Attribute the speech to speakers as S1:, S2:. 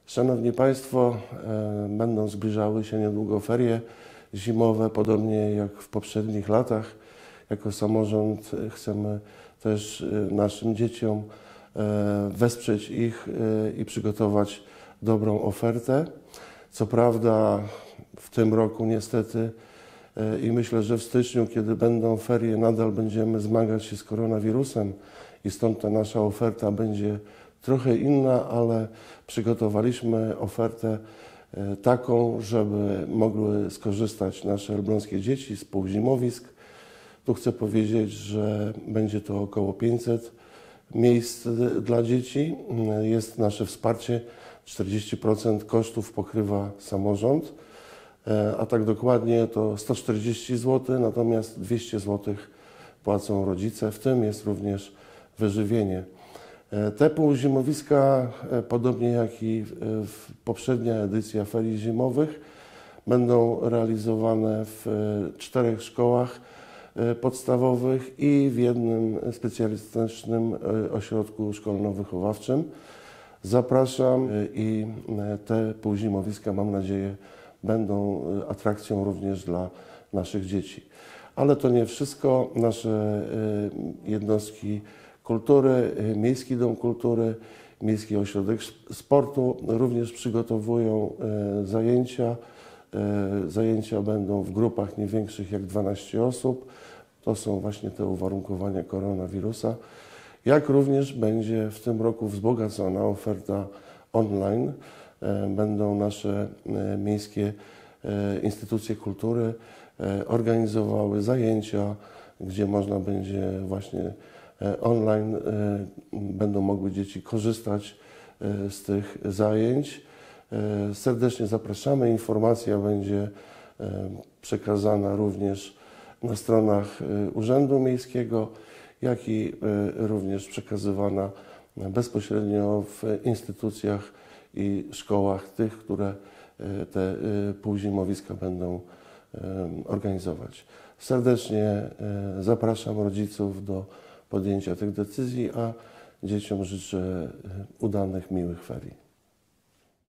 S1: Szanowni Państwo, będą zbliżały się niedługo ferie zimowe, podobnie jak w poprzednich latach. Jako samorząd chcemy też naszym dzieciom wesprzeć ich i przygotować dobrą ofertę. Co prawda w tym roku niestety i myślę, że w styczniu, kiedy będą ferie, nadal będziemy zmagać się z koronawirusem i stąd ta nasza oferta będzie trochę inna, ale przygotowaliśmy ofertę taką, żeby mogły skorzystać nasze elbląskie dzieci z półzimowisk. Tu chcę powiedzieć, że będzie to około 500 miejsc dla dzieci. Jest nasze wsparcie, 40% kosztów pokrywa samorząd, a tak dokładnie to 140 zł, natomiast 200 zł płacą rodzice, w tym jest również wyżywienie. Te półzimowiska, podobnie jak i poprzednia edycja ferii zimowych, będą realizowane w 4 szkołach podstawowych i w jednym specjalistycznym ośrodku szkolno-wychowawczym. Zapraszam i te półzimowiska, mam nadzieję, będą atrakcją również dla naszych dzieci. Ale to nie wszystko. Nasze jednostki kultury, Miejski Dom Kultury, Miejski Ośrodek Sportu również przygotowują zajęcia. Zajęcia będą w grupach nie większych jak 12 osób. To są właśnie te uwarunkowania koronawirusa. Jak również będzie w tym roku wzbogacona oferta online. Będą nasze miejskie instytucje kultury organizowały zajęcia, gdzie można będzie właśnie online, będą mogły dzieci korzystać z tych zajęć. Serdecznie zapraszamy. Informacja będzie przekazana również na stronach Urzędu Miejskiego, jak i również przekazywana bezpośrednio w instytucjach i szkołach tych, które te półzimowiska będą organizować. Serdecznie zapraszam rodziców do podjęcia tych decyzji, a dzieciom życzę udanych, miłych ferii.